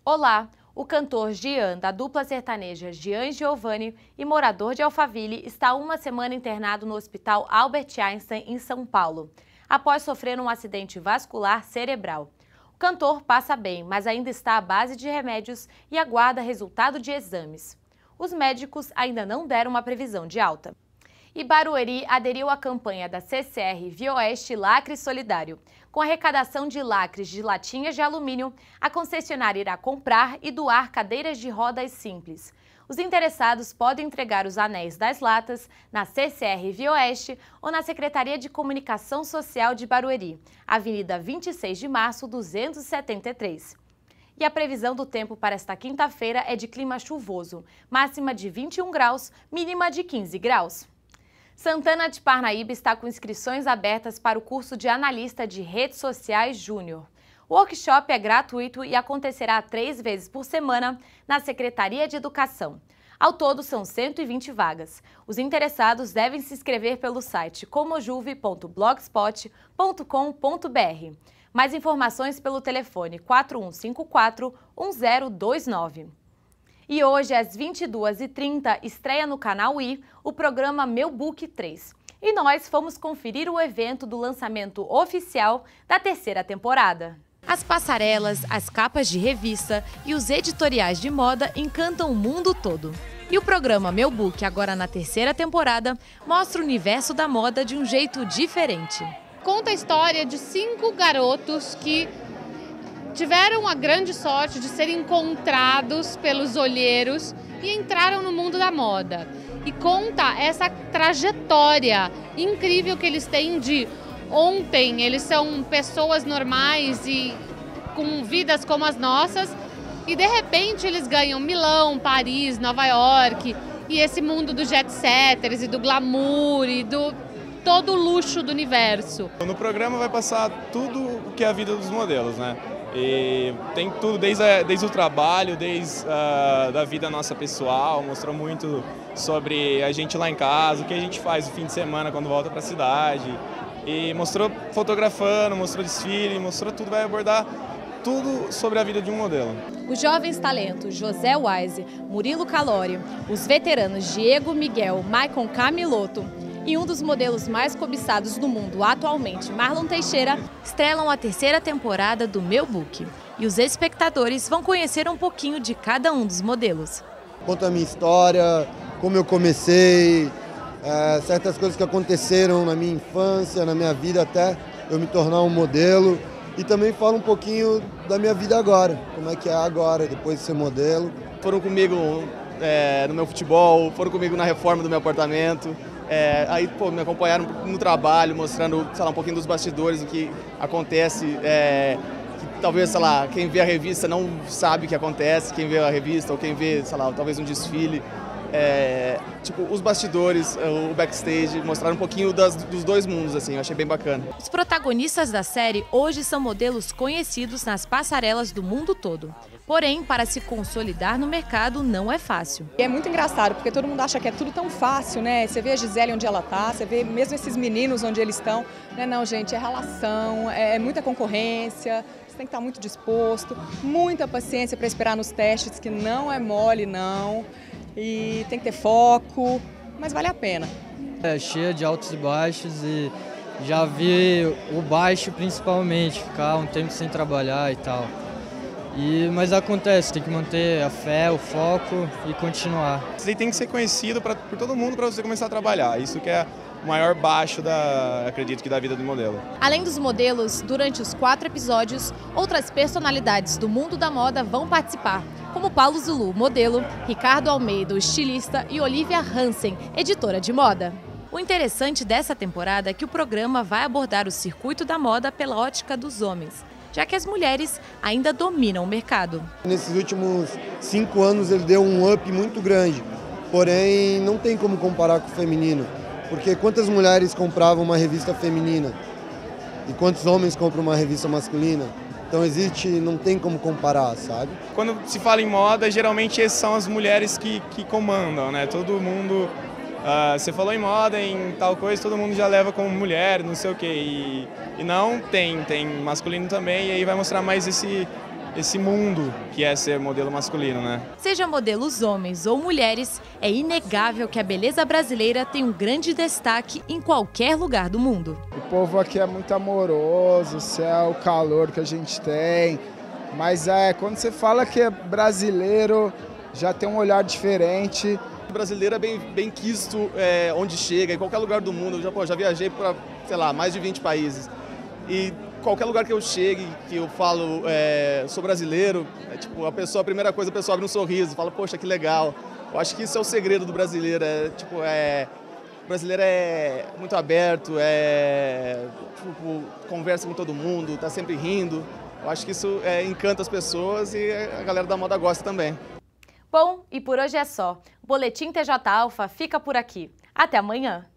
Olá! O cantor Gian, da dupla sertaneja Gian Giovanni e morador de Alphaville, está há uma semana internado no Hospital Albert Einstein, em São Paulo, após sofrer um acidente vascular cerebral. O cantor passa bem, mas ainda está à base de remédios e aguarda resultado de exames. Os médicos ainda não deram uma previsão de alta. E Barueri aderiu à campanha da CCR Vioeste Lacre Solidário. Com arrecadação de lacres de latinhas de alumínio, a concessionária irá comprar e doar cadeiras de rodas simples. Os interessados podem entregar os anéis das latas na CCR Vioeste ou na Secretaria de Comunicação Social de Barueri, Avenida 26 de Março, 273. E a previsão do tempo para esta quinta-feira é de clima chuvoso, máxima de 21 graus, mínima de 15 graus. Santana de Parnaíba está com inscrições abertas para o curso de Analista de Redes Sociais Júnior. O workshop é gratuito e acontecerá 3 vezes por semana na Secretaria de Educação. Ao todo, são 120 vagas. Os interessados devem se inscrever pelo site comojuve.blogspot.com.br. Mais informações pelo telefone 4154-1029. E hoje, às 22h30, estreia no canal I o programa Meu Book 3. E nós fomos conferir o evento do lançamento oficial da 3ª temporada. As passarelas, as capas de revista e os editoriais de moda encantam o mundo todo. E o programa Meu Book, agora na 3ª temporada, mostra o universo da moda de um jeito diferente. Conta a história de 5 garotos que tiveram a grande sorte de serem encontrados pelos olheiros e entraram no mundo da moda. E conta essa trajetória incrível que eles têm de ontem, eles são pessoas normais e com vidas como as nossas, e de repente eles ganham Milão, Paris, Nova York, e esse mundo dos jet setters e do glamour e do todo o luxo do universo. No programa vai passar tudo o que é a vida dos modelos, né? E tem tudo, desde o trabalho, desde da vida nossa pessoal, mostrou muito sobre a gente lá em casa, o que a gente faz no fim de semana quando volta para a cidade. E mostrou fotografando, mostrou desfile, mostrou tudo, vai abordar tudo sobre a vida de um modelo. Os jovens talentos José Wise, Murilo Calori, os veteranos Diego Miguel, Maicon Camilotto e um dos modelos mais cobiçados do mundo atualmente, Marlon Teixeira, estrelam a 3ª temporada do Meu Book. E os espectadores vão conhecer um pouquinho de cada um dos modelos. Conta a minha história, como eu comecei, certas coisas que aconteceram na minha infância, na minha vida até eu me tornar um modelo. E também fala um pouquinho da minha vida agora, como é que é agora, depois de ser modelo. Foram comigo no meu futebol, foram comigo na reforma do meu apartamento. Aí me acompanharam no trabalho, mostrando, sei lá, um pouquinho dos bastidores, do que acontece. Que talvez, sei lá, quem vê a revista não sabe o que acontece, quem vê a revista ou quem vê, sei lá, talvez um desfile. Tipo, os bastidores, o backstage, mostraram um pouquinho dos dois mundos, assim, eu achei bem bacana. Os protagonistas da série hoje são modelos conhecidos nas passarelas do mundo todo. Porém, para se consolidar no mercado não é fácil. É muito engraçado, porque todo mundo acha que é tudo tão fácil, né? Você vê a Gisele onde ela tá, você vê mesmo esses meninos onde eles estão. Não, gente, é relação, é muita concorrência, você tem que estar muito disposto, muita paciência para esperar nos testes, que não é mole, não. E tem que ter foco, mas vale a pena. É cheia de altos e baixos e já vi o baixo principalmente, ficar um tempo sem trabalhar e tal. Mas acontece, tem que manter a fé, o foco e continuar. Você tem que ser conhecido por todo mundo para você começar a trabalhar. Isso que é o maior baixo acredito que da vida do modelo. Além dos modelos, durante os 4 episódios, outras personalidades do mundo da moda vão participar, como Paulo Zulu, modelo, Ricardo Almeida, o estilista, e Olivia Hansen, editora de moda. O interessante dessa temporada é que o programa vai abordar o circuito da moda pela ótica dos homens, já que as mulheres ainda dominam o mercado. Nesses últimos 5 anos ele deu um up muito grande, porém não tem como comparar com o feminino, porque quantas mulheres compravam uma revista feminina e quantos homens compram uma revista masculina? Então não tem como comparar, sabe? Quando se fala em moda, geralmente são as mulheres que comandam, né? Todo mundo, você falou em moda, em tal coisa, todo mundo já leva como mulher, não sei o quê. E não, tem masculino também, e aí vai mostrar mais esse mundo que é ser modelo masculino, né? Seja modelos homens ou mulheres, é inegável que a beleza brasileira tem um grande destaque em qualquer lugar do mundo. O povo aqui é muito amoroso, o céu, o calor que a gente tem, mas quando você fala que é brasileiro, já tem um olhar diferente. O brasileiro é bem quisto onde chega, em qualquer lugar do mundo. Eu já viajei para, sei lá, mais de 20 países. E qualquer lugar que eu chegue, que eu falo, sou brasileiro, a primeira coisa, a pessoa abre um sorriso, fala, poxa, que legal. Eu acho que isso é o segredo do brasileiro, o brasileiro é muito aberto, conversa com todo mundo, tá sempre rindo. Eu acho que isso encanta as pessoas e a galera da moda gosta também. Bom, e por hoje é só. O Boletim TJ Alfa fica por aqui. Até amanhã!